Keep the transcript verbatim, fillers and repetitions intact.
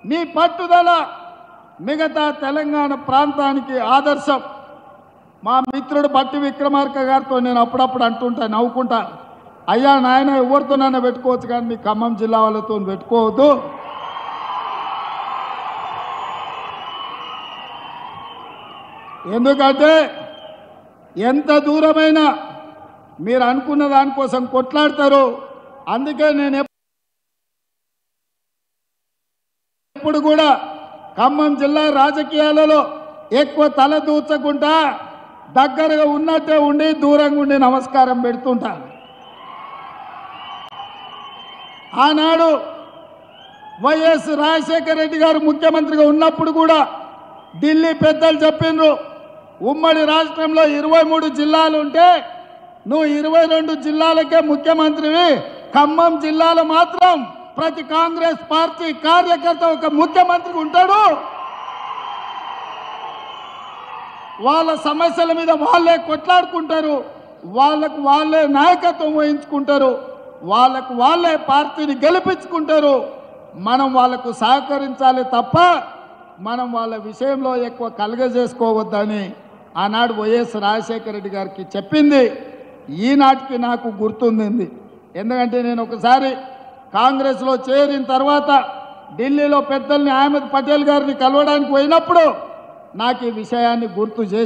మీ పట్టుదల మిగతా తెలంగాణ ప్రాంతానికి ఆదర్శం. మా మిత్రుడు బట్టి విక్రమార్క గారితో నేను అప్పుడప్పుడు అంటుంటా, నవ్వుకుంటా, అయ్యా నాయన ఎవరితోనైనా పెట్టుకోవచ్చు కానీ మీ ఖమ్మం జిల్లా వాళ్ళతో పెట్టుకోవద్దు. ఎందుకంటే ఎంత దూరమైనా మీరు అనుకున్న దానికోసం కొట్లాడతారు. అందుకే నేను ఎప్పుడు కూడా ఖమ్మం జిల్లా రాజకీయాలలో ఎక్కువ తల దూచకుండా దగ్గరగా ఉన్నట్టే ఉండి దూరంగా ఉండి నమస్కారం పెడుతుంటాను. ఆనాడు వైఎస్ రాజశేఖర రెడ్డి గారు ముఖ్యమంత్రిగా ఉన్నప్పుడు కూడా ఢిల్లీ పెద్దలు చెప్పిండ్రు, ఉమ్మడి రాష్ట్రంలో ఇరవై మూడు జిల్లాలు ఉంటే నువ్వు ఇరవై రెండు జిల్లాలకే ముఖ్యమంత్రివి, ఖమ్మం జిల్లాలో మాత్రం ప్రతి కాంగ్రెస్ పార్టీ కార్యకర్త ఒక ముఖ్యమంత్రి ఉంటాడు, వాళ్ళ సమస్యల మీద వాళ్ళే కొట్లాడుకుంటారు, వాళ్ళకు వాళ్ళే నాయకత్వం వహించుకుంటారు, వాళ్ళకు వాళ్ళే పార్టీని గెలిపించుకుంటారు. మనం వాళ్ళకు సహకరించాలి తప్ప మనం వాళ్ళ విషయంలో ఎక్కువ కలగజేసుకోవద్దని ఆనాడు వైఎస్ రాజశేఖర రెడ్డి గారికి చెప్పింది ఈనాటికి నాకు గుర్తుంది. ఎందుకంటే నేను ఒకసారి కాంగ్రెస్లో చేరిన తర్వాత ఢిల్లీలో పెద్దల్ని అహ్మద్ పటేల్ గారిని కలవడానికి పోయినప్పుడు నాకు ఈ విషయాన్ని గుర్తు చేసి